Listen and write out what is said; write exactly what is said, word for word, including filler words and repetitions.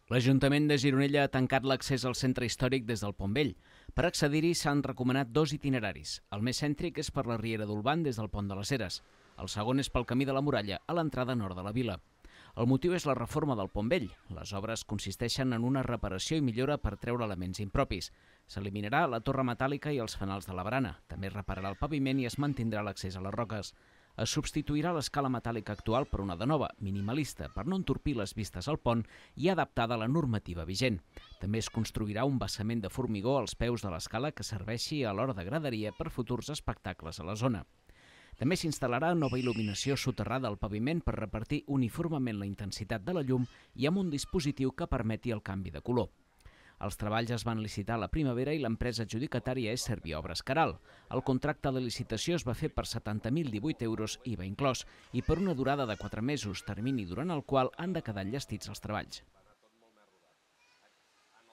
L'Ajuntament de Gironella ha tancat l'accés al centre històric des del Pont Vell. Per accedir-hi s'han recomanat dos itineraris. El més cèntric és per la Riera d'Olvan des del Pont de les Eres. El segon és pel Camí de la Muralla, a l'entrada nord de la vila. El motiu és la reforma del Pont Vell. Les obres consisteixen en una reparació i millora per treure elements impropis. S'eliminarà la torre metàl·lica i els fanals de la barana. També es repararà el paviment i es mantindrà l'accés a les roques. Es substituirà l'escala metàl·lica actual per una de nova, minimalista, per no entorpir les vistes al pont i adaptada a la normativa vigent. També es construirà un vessament de formigó als peus de l'escala que serveixi a l'hora de graderia per futurs espectacles a la zona. També s'instal·larà nova il·luminació soterrada al paviment per repartir uniformement la intensitat de la llum i amb un dispositiu que permeti el canvi de color. Els treballs es van licitar a la primavera i l'empresa adjudicatària és Serviobres Caral. El contracte de licitació es va fer per setanta mil divuit euros, I V A inclòs, i per una durada de quatre mesos, termini durant el qual han de quedar enllestits els treballs.